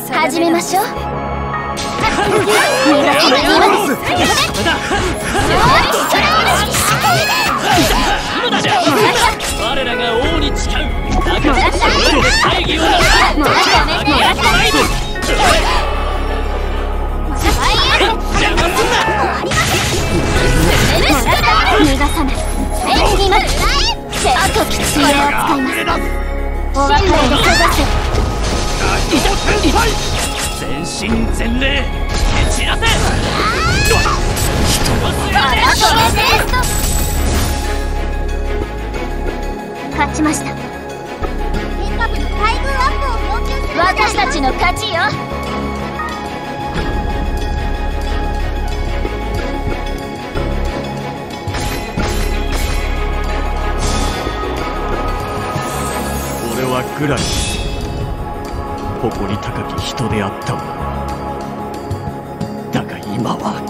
始めましょう。 我らが王に誓う。だから大義をな邪魔すんな。 逃がさない。あときついを使います。お別れで探せ。 全身全霊蹴散らせ。 勝ちました。私たちの勝ちよ。 俺はグラリス、誇り高き人であったわ。だが今は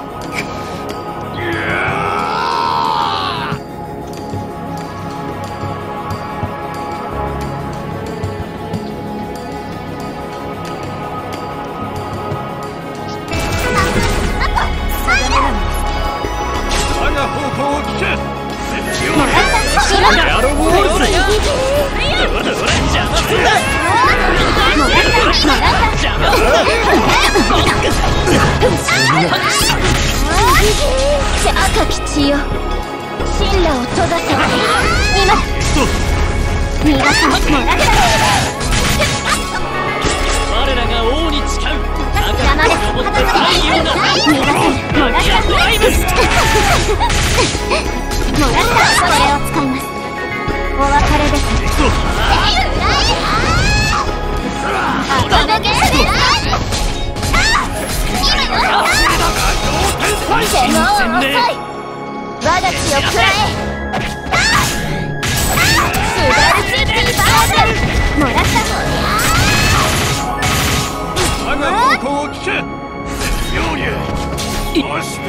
我が方向を聞け。 赤き血よ、神羅を閉ざせ。今逃がさない。 我らが王に誓う。 邪魔です。逃がさない。もらった。これを使います。お別れです。我が血を食らえ。スバルツティバーズもらった。 我が方向を聞け。妙に押して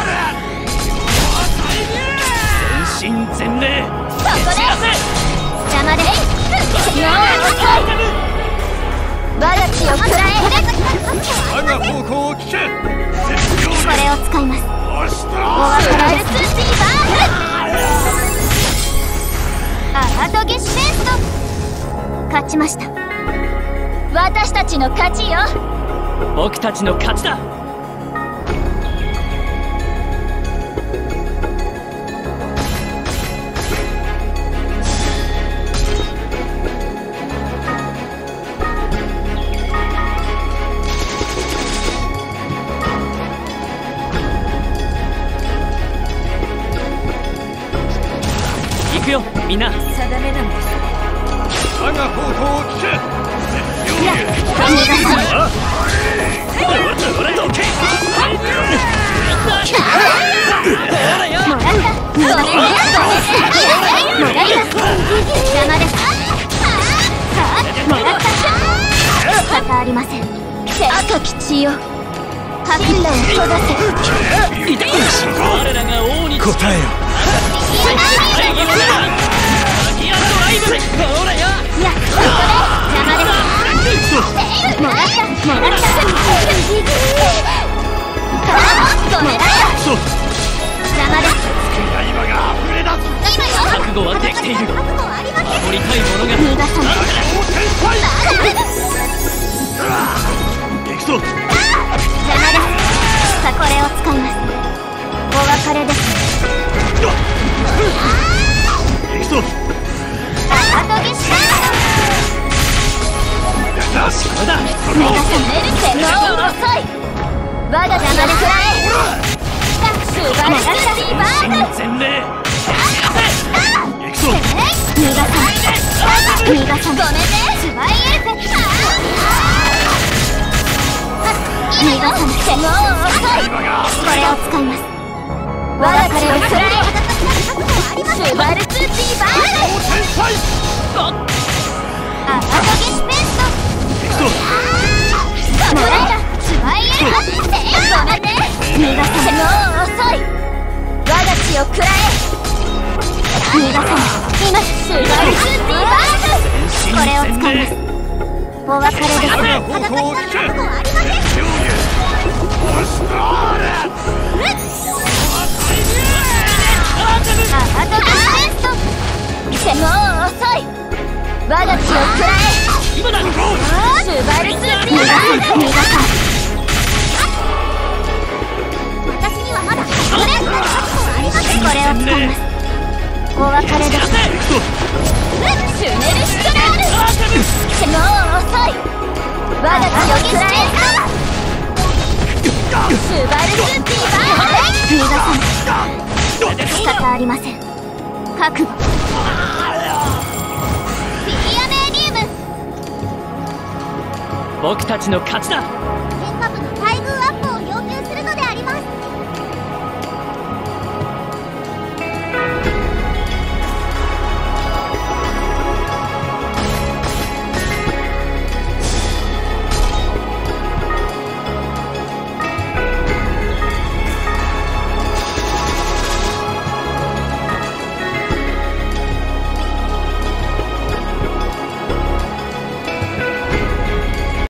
全身全霊そこで邪魔です。我が血を食らえ。 我が方向を聞け。 これを使います。お別れです。アートゲシュペンスト。勝ちました。私たちの勝ちよ。 僕たちの勝ちだ。行くよみんな。 定めなんです。 我が方向を聞け。 ありません。赤き血よ、神羅を閉ざせ。 我らが王に答えよ。 いや、ここで邪魔です。もらった。ごめんなさい。邪魔です。 覚悟はできている。守りたいものが逃がさない。 行くぞ。 邪魔です。さあ、これを使います。お別れです。 行くぞ。 アートゲシュペンスト。 そうだ。 逃がさない。手の遅い。我が邪魔で食らえ。スバルツティバーズ。 全霊行くぞ。 逃がさない。逃がさない。ごめんね。スパイエルフェ。逃がさない。手の遅い。これを使います。我が彼を食らえ。スバルツティバーズ。アートゲシュペンスト。もらえた。スパイエルフェ。ごめんね。逃がさない。手の遅い。我が血を食らえ。逃がさない。今スバルツティバーズ。これを使います。 お別れです。 我が方向を聞けありません。あともう遅い。我が血を食らえ。 今だシュバルツーティーバー私にはまだこれを使います。お別れです。シュネルシュトラール。もう遅い。我が血を食らえ。シュバルツーティーバー逃がさない。仕方ありません。覚悟。フィリアメーニウム。 僕たちの勝ちだ。